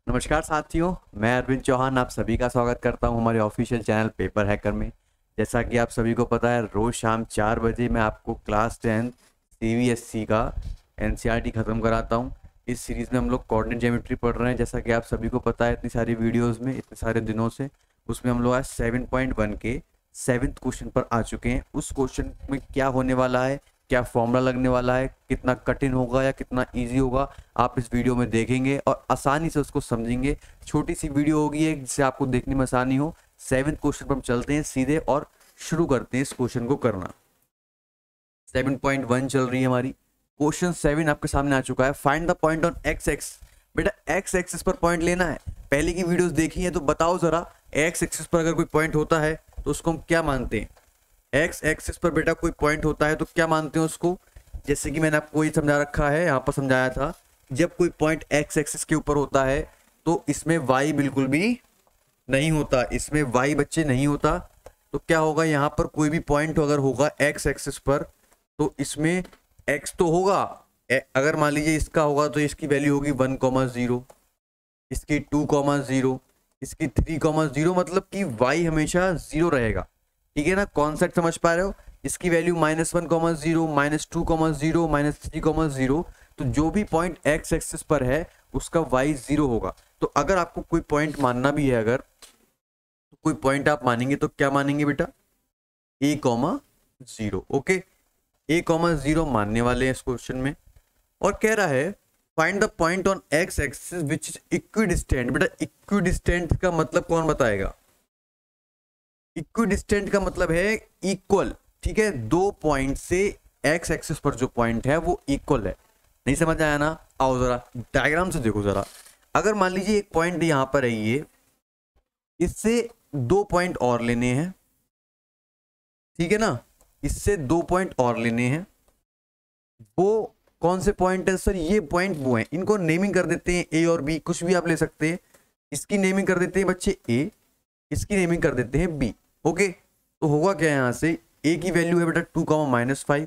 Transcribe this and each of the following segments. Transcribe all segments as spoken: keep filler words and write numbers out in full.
नमस्कार साथियों, मैं अरविंद चौहान आप सभी का स्वागत करता हूं हमारे ऑफिशियल चैनल पेपर हैकर में। जैसा कि आप सभी को पता है, रोज़ शाम चार बजे मैं आपको क्लास टेंथ सीबीएसई का एनसीईआरटी ख़त्म कराता हूं। इस सीरीज़ में हम लोग कोऑर्डिनेट ज्योमेट्री पढ़ रहे हैं। जैसा कि आप सभी को पता है, इतनी सारी वीडियोज़ में इतने सारे दिनों से उसमें हम लोग आज सेवन पॉइंट वन के सेवन्थ क्वेश्चन पर आ चुके हैं। उस क्वेश्चन में क्या होने वाला है, क्या फॉर्मूला लगने वाला है, कितना कठिन होगा या कितना इजी होगा, आप इस वीडियो में देखेंगे और आसानी से उसको समझेंगे। छोटी सी वीडियो होगी एक, जिससे आपको देखने में आसानी हो। सेवन्थ क्वेश्चन पर हम चलते हैं सीधे और शुरू करते हैं इस क्वेश्चन को करना। सेवन पॉइंट वन चल रही है हमारी। क्वेश्चन सेवन आपके सामने आ चुका है। Find the point on X X. बेटा एक्स एक्सिस पर पॉइंट लेना है। पहले की वीडियोस देखी है तो बताओ जरा, एक्स एक्सिस पर अगर कोई पॉइंट होता है तो उसको हम क्या मानते हैं? एक्स एक्सिस पर बेटा कोई पॉइंट होता है तो क्या मानते हैं उसको? जैसे कि मैंने आपको ये समझा रखा है, यहाँ पर समझाया था। जब कोई पॉइंट एक्स एक्सिस के ऊपर होता है तो इसमें वाई बिल्कुल भी नहीं होता, इसमें वाई बच्चे नहीं होता। तो क्या होगा, यहाँ पर कोई भी पॉइंट अगर होगा एक्स एक्सिस पर तो इसमें एक्स तो होगा। अगर मान लीजिए इसका होगा तो इसकी वैल्यू होगी वन कॉमा जीरो, इसकी टू कॉमा जीरो, इसकी थ्री कॉमा जीरो, मतलब कि वाई हमेशा जीरो रहेगा। ठीक है ना, कॉन्सेप्ट समझ पा रहे हो? इसकी value minus one comma zero, minus two comma zero, minus three comma zero. तो जो भी पॉइंट एक्स एक्सिस पर है उसका वाई जीरो होगा। तो अगर आपको कोई पॉइंट मानना भी है, अगर तो कोई पॉइंट आप मानेंगे तो क्या मानेंगे बेटा? A comma zero. Okay, A comma zero मानने वाले हैं इस क्वेश्चन में। और कह रहा है find the point on X axis which is equidistant. बेटा इक्विडिस्टेंट का मतलब कौन बताएगा? इक्विडिस्टेंट का मतलब है इक्वल। ठीक है, दो पॉइंट से एक्स एक्सिस पर जो पॉइंट है वो इक्वल है। नहीं समझ आया ना? आओ जरा डायग्राम से देखो जरा। अगर मान लीजिए एक पॉइंट यहां पर है, ये इससे दो पॉइंट और लेने हैं। ठीक है ना, इससे दो पॉइंट और लेने हैं। वो कौन से पॉइंट है सर? ये पॉइंट वो है। इनको नेमिंग कर देते हैं ए और बी, कुछ भी आप ले सकते हैं। इसकी नेमिंग कर देते हैं बच्चे ए, इसकी नेमिंग कर देते हैं बी। ओके, तो होगा क्या, यहां से ए की वैल्यू है बेटा टू कॉमा माइनस फाइव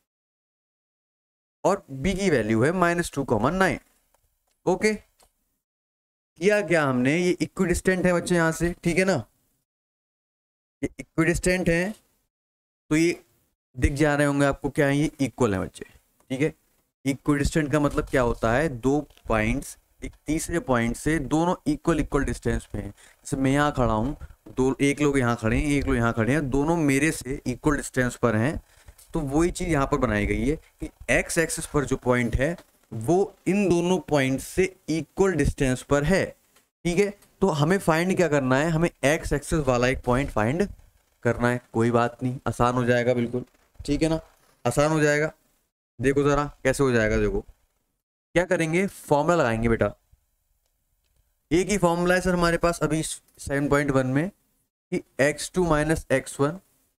और बी की वैल्यू है minus two comma nine. Okay, किया क्या हमने? ये इक्विडिस्टेंट है बच्चे यहां से। ठीक है ना, ये इक्विडिस्टेंट है तो ये दिख जा रहे होंगे आपको, क्या है? ये इक्वल है बच्चे। ठीक है, इक्विडिस्टेंट का मतलब क्या होता है? दो पॉइंट्स एक तीसरे पॉइंट से दोनों इक्वल इक्वल डिस्टेंस पे हैं। जैसे मैं यहाँ खड़ा हूँ, दो एक लोग यहाँ खड़े हैं, एक लोग यहाँ खड़े हैं, दोनों मेरे से इक्वल डिस्टेंस पर हैं। तो वही चीज़ यहाँ पर बनाई गई है कि एक्स एक्सिस पर जो पॉइंट है वो इन दोनों पॉइंट से इक्वल डिस्टेंस पर है। ठीक है, तो हमें फाइंड क्या करना है? हमें एक्स एक्सिस वाला एक पॉइंट फाइंड करना है। कोई बात नहीं, आसान हो जाएगा बिल्कुल। ठीक है ना, आसान हो जाएगा। देखो जरा कैसे हो जाएगा। देखो क्या करेंगे, फॉर्मूला लगाएंगे बेटा। एक ही फॉर्मूला है सर हमारे पास अभी सेवन पॉइंट वन में कि X two minus X one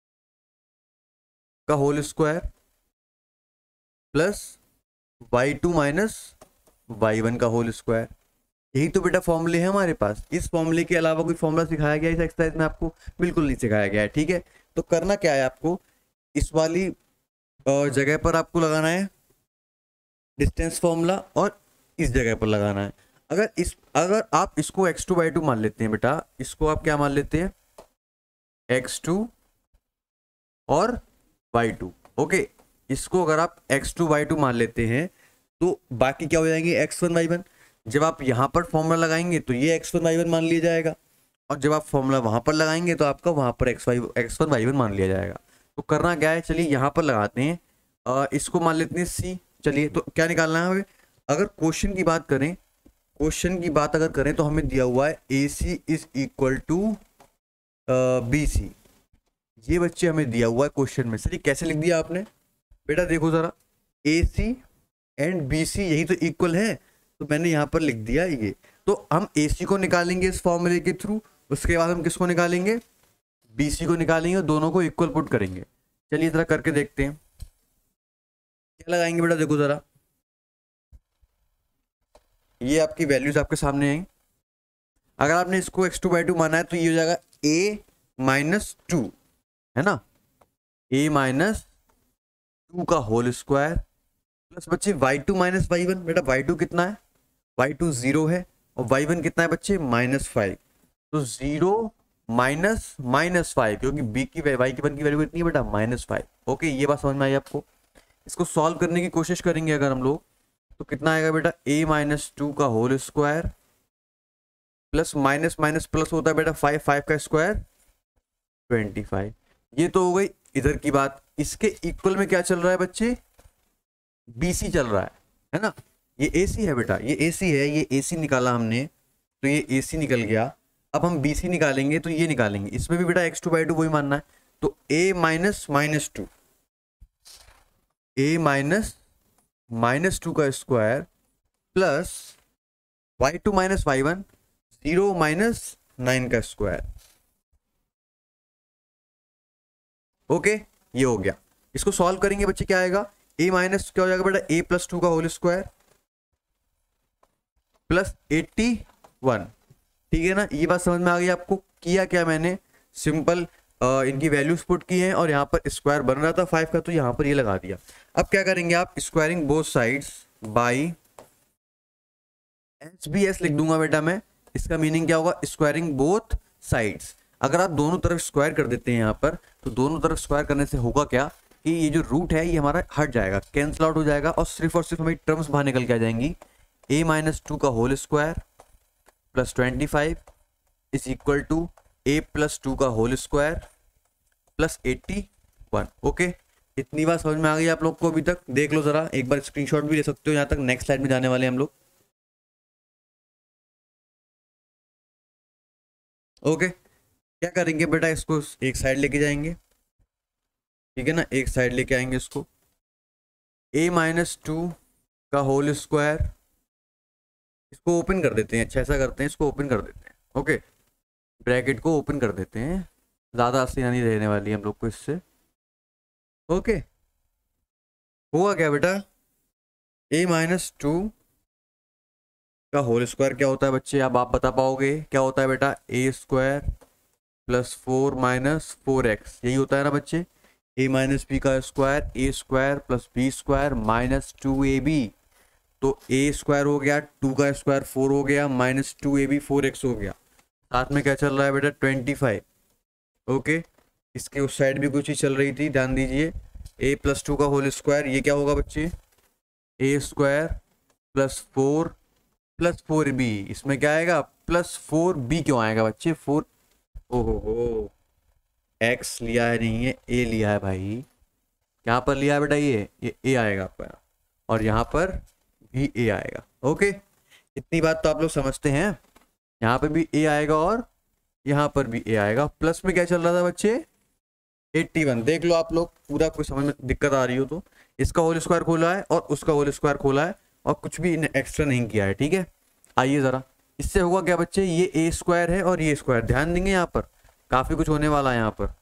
का whole square plus Y two minus Y one का होल स्क्वायर। यही तो बेटा फॉर्मूले हैं हमारे पास। इस फॉर्मूले के अलावा कोई फॉर्मूला सिखाया गया इस एक्सरसाइज में? आपको बिल्कुल नहीं सिखाया गया है। ठीक है, तो करना क्या है आपको, इस वाली जगह पर आपको लगाना है डिस्टेंस फॉर्मूला और इस जगह पर लगाना है। अगर इस अगर आप इसको एक्स टू बाई टू मान लेते हैं बेटा, इसको आप क्या मान लेते हैं? एक्स टू और वाई टू। ओके, इसको अगर आप एक्स टू वाई टू मान लेते हैं तो बाकी क्या हो जाएंगे? X one Y one. जब आप यहाँ पर फॉर्मूला लगाएंगे तो ये एक्स वन वाई वन मान लिया जाएगा, और जब आप फॉर्मूला वहां पर लगाएंगे तो आपका वहां पर X Y X one Y one मान लिया जाएगा। तो करना क्या है, चलिए यहाँ पर लगाते हैं। आ, इसको मान लेते हैं सी। चलिए, तो क्या निकालना है हमें? अगर क्वेश्चन की बात करें क्वेश्चन की बात अगर करें तो हमें दिया हुआ है A C is equal to B C. ये बच्चे हमें दिया हुआ है क्वेश्चन में। सर ये कैसे लिख दिया आपने? बेटा देखो जरा, ए सी एंड बी सी यही तो इक्वल है, तो मैंने यहाँ पर लिख दिया ये। तो हम ए सी को निकालेंगे इस फॉर्मूले के थ्रू, उसके बाद हम किसको निकालेंगे? बी सी को निकालेंगे और दोनों को इक्वल पुट करेंगे। चलिए जरा करके देखते हैं क्या लगाएंगे बेटा। देखो जरा, ये आपकी वैल्यूज आपके सामने हैं। अगर आपने इसको एक्स टू बाई टू माना है तो ये हो जाएगा ए माइनस टू, है ना, ए माइनस टू का होल स्क्वायर प्लस बच्चे Y two minus Y one. बेटा वाई टू कितना है? वाई टू जीरो है, और वाई वन कितना है बच्चे, माइनस फाइव। तो जीरो माइनस माइनस फाइव, क्योंकि बी की वाई की वन की वैल्यू कितनी है बेटा, माइनस फाइव। ओके, ये बात समझ में आई आपको। इसको सॉल्व करने की कोशिश करेंगे अगर हम लोग, तो कितना आएगा बेटा, ए माइनस टू का whole square plus minus minus plus होता है बेटा फाइव, फाइव का स्क्वायर ट्वेंटी फाइव। ये तो हो गई इधर की बात। इसके इक्वल में क्या चल रहा है बच्चे, बीसी चल रहा है, है ना। ये एसी है बेटा, ये एसी है, ये एसी निकाला हमने, तो ये एसी निकल गया। अब हम बीसी निकालेंगे तो ये निकालेंगे, इसमें भी बेटा एक्स टू बाई टू वही मानना है। तो A minus minus two, A minus minus two का square plus Y two minus Y one, zero minus nine का स्क्वायर। ओके, ये हो गया। इसको सॉल्व करेंगे बच्चे, क्या आएगा, ए माइनस क्या हो जाएगा बेटा, ए प्लस टू का whole square plus eighty one. ठीक है ना, ये बात समझ में आ गई आपको। किया क्या मैंने, सिंपल इनकी वैल्यूज पुट की हैं और यहाँ पर स्क्वायर बन रहा था फाइव का, तो यहाँ पर ये लगा दिया। अब क्या करेंगे आप, squaring both sides by H B S लिख दूंगा बेटा मैं। इसका मीनिंग क्या होगा, स्क्वायरिंग बोथ साइड्स। अगर आप दोनों तरफ स्क्वायर कर देते हैं यहाँ पर, तो दोनों तरफ स्क्वायर करने से होगा क्या कि ये जो रूट है ये हमारा हट जाएगा, कैंसिल आउट हो जाएगा, और सिर्फ और सिर्फ हमारी टर्म्स बाहर निकल के आ जाएंगी। ए माइनस टू का whole square plus twenty five is equal to A plus two का whole square plus eighty one. Okay, इतनी बात समझ में आ गई आप लोग को अभी तक। देख लो जरा, एक बार स्क्रीनशॉट भी ले सकते हो यहाँ तक, नेक्स्ट स्लाइड में जाने वाले हम लोग। ओके, क्या करेंगे बेटा, इसको एक साइड लेके जाएंगे, ठीक है ना, एक साइड लेके आएंगे इसको। ए माइनस टू का होल स्क्वायर, इसको ओपन कर देते हैं। अच्छा, ऐसा करते हैं, इसको ओपन कर देते हैं। ओके, ब्रैकेट को ओपन कर देते हैं, ज़्यादा आसानी रहने वाली है हम लोग को इससे। ओके, हुआ क्या बेटा, ए माइनस टू का होल स्क्वायर क्या होता है बच्चे, अब आप बता पाओगे क्या होता है बेटा, A square plus four minus four X, यही होता है ना बच्चे। ए माइनस बी का square, A square plus B square minus two A B. तो ए स्क्वायर हो गया, टू का स्क्वायर फोर हो गया, minus two A B four X हो गया। साथ में क्या चल रहा है बेटा, ट्वेंटी फाइव। ओके, इसके उस साइड भी कुछ ही चल रही थी, ध्यान दीजिए। ए प्लस टू का होल स्क्वायर, ये क्या होगा बच्चे, A square plus four plus four B. इसमें क्या आएगा, प्लस फोर बी क्यों आएगा बच्चे, फोर, ओहो हो, एक्स लिया है नहीं है, ए लिया है भाई। यहाँ पर लिया है बेटा ये ये ए आएगा आपका, और यहाँ पर भी ए आएगा। ओके, इतनी बात तो आप लोग समझते हैं। यहाँ पे भी ए आएगा और यहाँ पर भी ए आएगा। प्लस में क्या चल रहा था बच्चे, एट्टी वन। देख लो आप लोग, पूरा कोई समझ में दिक्कत आ रही हो तो, इसका होल स्क्वायर खोला है और उसका होल स्क्वायर खोला है, और कुछ भी एक्स्ट्रा नहीं किया है। ठीक है, आइए ज़रा, इससे होगा क्या बच्चे, ये ए स्क्वायर है और ये स्क्वायर, ध्यान देंगे यहाँ पर काफ़ी कुछ होने वाला है। यहाँ पर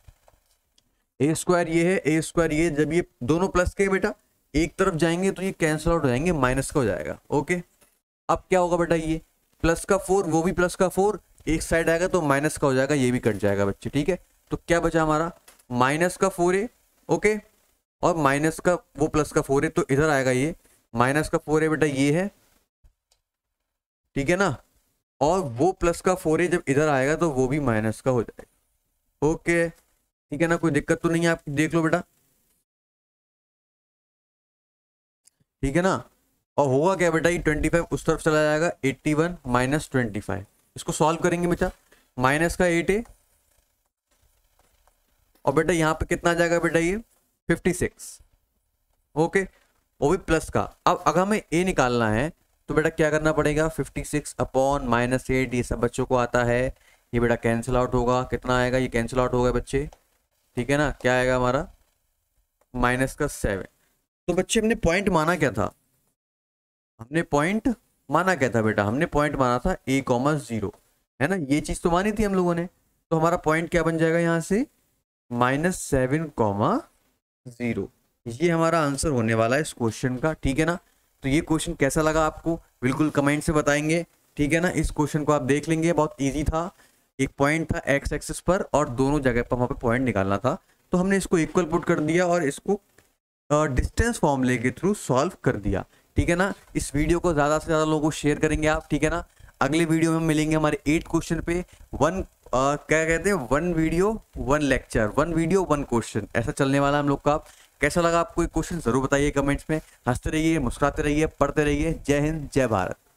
ए स्क्वायर ये है, ए स्क्वायर ये, जब ये दोनों प्लस के बेटा एक तरफ जाएंगे तो ये कैंसिल आउट हो जाएंगे, माइनस का हो जाएगा। ओके, अब क्या होगा बेटा, ये प्लस का फोर, वो भी प्लस का फोर, एक साइड आएगा तो माइनस का हो जाएगा, ये भी कट जाएगा बच्चे। ठीक है, तो क्या बचा हमारा, माइनस का फोर है। ओके, और माइनस का वो प्लस का फोर है, तो इधर आएगा ये माइनस का फोर है बेटा, ये है, ठीक है ना, और वो प्लस का फोर है, जब इधर आएगा तो वो भी माइनस का हो जाएगा। ओके, ठीक है ना, कोई दिक्कत तो नहीं है, आप देख लो बेटा, ठीक है ना। और होगा क्या बेटा, ये ट्वेंटी फाइव उस तरफ चला जाएगा, eighty one minus twenty five, इसको सॉल्व करेंगे बेटा, माइनस का एट है, और बेटा यहाँ पे कितना आ जाएगा बेटा, ये फिफ्टी सिक्स। ओके, वो भी प्लस का। अब अगर हमें ए निकालना है तो बेटा क्या करना पड़ेगा, fifty six upon minus eight, ये सब बच्चों को आता है। ये बेटा कैंसिल आउट होगा, कितना आएगा, ये कैंसिल आउट होगा बच्चे, ठीक है ना, क्या आएगा हमारा, माइनस का सेवन। तो बच्चे हमने पॉइंट माना क्या था, हमने पॉइंट माना क्या था बेटा, हमने पॉइंट माना था ए कॉमा जीरो, है ना, ये चीज तो मानी थी हम लोगों ने। तो हमारा पॉइंट क्या बन जाएगा यहाँ से, माइनस सेवन कॉमा जीरो। ये हमारा आंसर होने वाला है इस क्वेश्चन का। ठीक है ना, तो ये क्वेश्चन कैसा लगा आपको, बिल्कुल कमेंट से बताएंगे। ठीक है ना, इस क्वेश्चन को आप देख लेंगे, बहुत इजी था। एक पॉइंट था एक्स एक्सिस पर और दोनों जगह पर वहाँ पे पॉइंट निकालना था, तो हमने इसको इक्वल पुट कर दिया और इसको डिस्टेंस फॉर्मूले के थ्रू सॉल्व कर दिया। ठीक है ना, इस वीडियो को ज़्यादा से ज़्यादा लोगों को शेयर करेंगे आप, ठीक है ना। अगले वीडियो में हम मिलेंगे हमारे एट क्वेश्चन पे। वन आ, क्या कहते हैं, one video one lecture, one video one question, ऐसा चलने वाला हम लोग का। कैसा लगा आपको ये क्वेश्चन ज़रूर बताइए कमेंट्स में। हंसते रहिए, मुस्कुराते रहिए, पढ़ते रहिए। जय हिंद, जय भारत।